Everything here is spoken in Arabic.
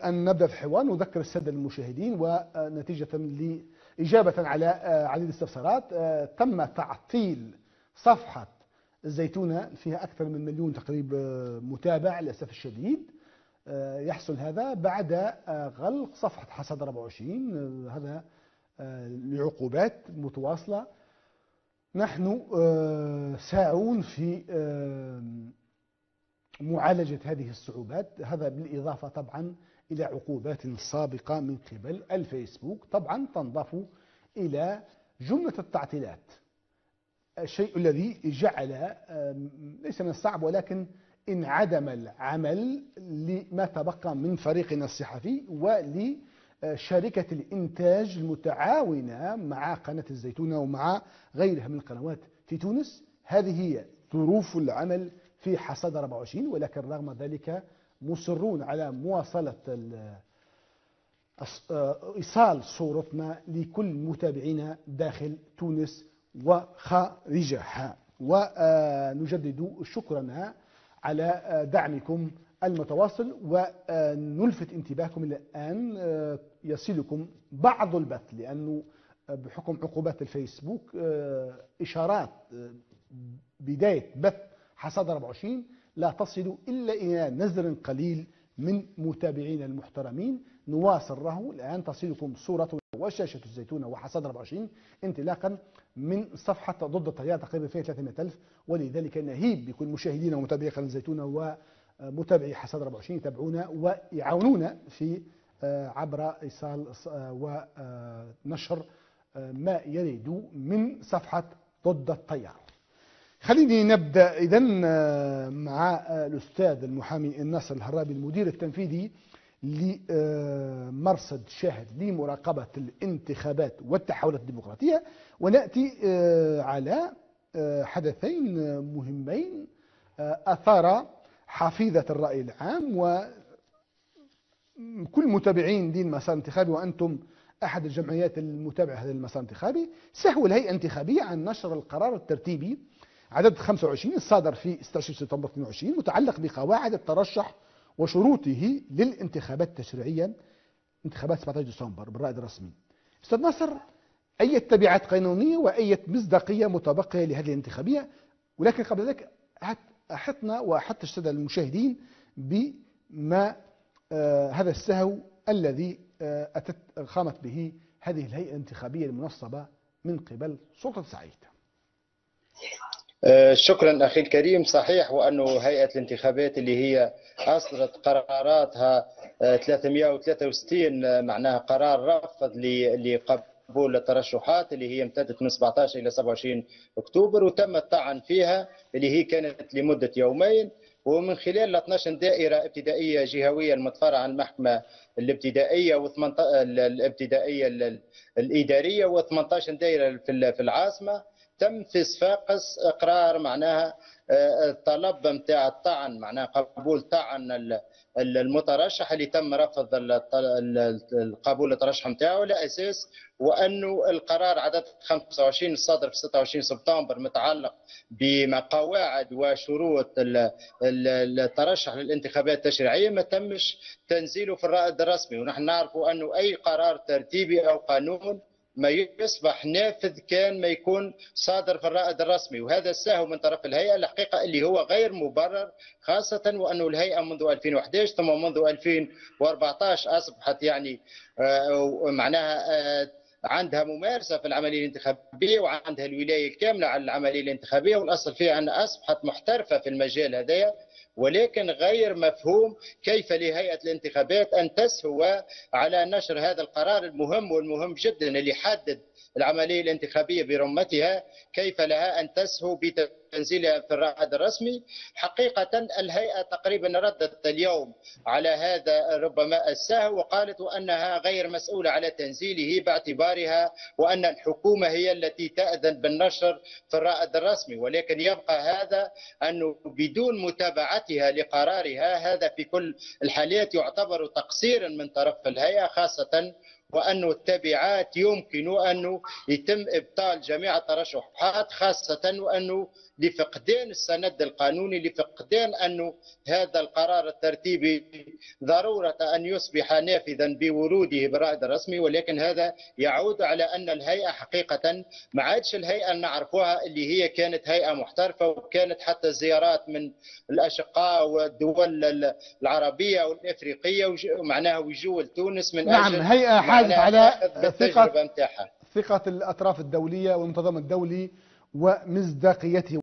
أن نبدأ في الحوار. نذكر السادة المشاهدين ونتيجة لإجابة على عديد الاستفسارات، تم تعطيل صفحة الزيتونة، فيها أكثر من مليون تقريبا متابع للأسف الشديد. يحصل هذا بعد غلق صفحة حصاد 24، هذا لعقوبات متواصلة. نحن ساعون في معالجة هذه الصعوبات، هذا بالإضافة طبعا إلى عقوبات سابقة من قبل الفيسبوك، طبعا تنضاف إلى جملة التعطيلات. الشيء الذي جعل ليس من الصعب ولكن انعدم العمل لما تبقى من فريقنا الصحفي ولشركة الإنتاج المتعاونة مع قناة الزيتونة ومع غيرها من القنوات في تونس. هذه هي ظروف العمل في حصاد 24، ولكن رغم ذلك مصرون على مواصلة إيصال صورتنا لكل متابعينا داخل تونس وخارجها، ونجدد شكرنا على دعمكم المتواصل. ونلفت انتباهكم الآن يصلكم بعض البث، لأنه بحكم عقوبات الفيسبوك إشارات بداية بث حصاد 24 لا تصل إلا إلى نزر قليل من متابعين المحترمين. نواصل له الآن تصلكم صورة وشاشة الزيتونة وحصاد 24 انطلاقا من صفحة ضد التيار تقريبا فيها 300,000، ولذلك نهيب بكل مشاهدينا ومتابعي قناة الزيتونة ومتابعي حصاد 24 يتابعونا ويعاونونا في عبر إيصال ونشر ما يريد من صفحة ضد التيار. خليني نبدأ إذن مع الأستاذ المحامي الناصر الهرابي، المدير التنفيذي لمرصد شاهد لمراقبة الانتخابات والتحولات الديمقراطية، ونأتي على حدثين مهمين أثار حفيظة الرأي العام وكل متابعين للمسار الانتخابي، وأنتم أحد الجمعيات المتابعة هذا المسار الانتخابي. سهو الهيئة الانتخابية عن نشر القرار الترتيبي عدد 25 الصادر في 16 سبتمبر 22 متعلق بقواعد الترشح وشروطه للانتخابات التشريعية، انتخابات 17 ديسمبر بالرائد الرسمي. أستاذ ناصر، أي تبعات قانونية وأي مصداقية متبقية لهذه الانتخابية؟ ولكن قبل ذلك أحطنا وأحط السادة المشاهدين بما هذا السهو الذي قامت به هذه الهيئة الانتخابية المنصبة من قبل سلطة سعيد. شكرا أخي الكريم. صحيح، وأنه هيئة الانتخابات اللي هي أصدرت قراراتها 363 معناها قرار رفض لقبول الترشحات اللي هي امتدت من 17 إلى 27 أكتوبر، وتم الطعن فيها اللي هي كانت لمدة يومين، ومن خلال 12 دائرة ابتدائية جهوية المتفرعة عن المحكمة الابتدائية الابتدائية الإدارية و18 دائرة في العاصمة، تم في صفاقس اقرار معناها الطلب نتاع الطعن، معناها قبول طعن المترشح اللي تم رفض قبول الترشح نتاعو على اساس وانه القرار عدد 25 الصادر في 26 سبتمبر متعلق بقواعد وشروط الترشح للانتخابات التشريعيه ما تمش تنزيله في الرائد الرسمي. ونحن نعرف انه اي قرار ترتيبي او قانون ما يصبح نافذ كان ما يكون صادر في الرائد الرسمي، وهذا السهو من طرف الهيئة الحقيقة اللي هو غير مبرر، خاصة وأنه الهيئة منذ 2011 ثم منذ 2014 أصبحت يعني معناها عندها ممارسة في العملية الانتخابية وعندها الولاية الكاملة على العملية الانتخابية، والأصل فيها أنها أصبحت محترفة في المجال هذا، ولكن غير مفهوم كيف لهيئة الانتخابات أن تسهو على نشر هذا القرار المهم والمهم جدا اللي يحدد العملية الانتخابية برمتها، كيف لها أن تسهو بتنزيلها في الرائد الرسمي. حقيقة الهيئة تقريبا ردت اليوم على هذا ربما السهو وقالت أنها غير مسؤولة على تنزيله باعتبارها وأن الحكومة هي التي تأذن بالنشر في الرائد الرسمي، ولكن يبقى هذا أنه بدون متابعتها لقرارها هذا في كل الحالات يعتبر تقصيرا من طرف الهيئة، خاصة وأنه التبعات يمكن أنه يتم إبطال جميع الترشحات، خاصة وأنه لفقدان السند القانوني، لفقدان أنه هذا القرار الترتيبي ضرورة أن يصبح نافذا بوروده بالرائد الرسمي. ولكن هذا يعود على أن الهيئة حقيقة ما عادش الهيئة اللي نعرفوها، اللي هي كانت هيئة محترفة، وكانت حتى زيارات من الأشقاء والدول العربية والإفريقية معناها ويجوا لتونس من نعم، أجل هيئة حازت على بالتجربة نتاعها ثقة الأطراف الدولية والمنتظم الدولي ومصداقيته.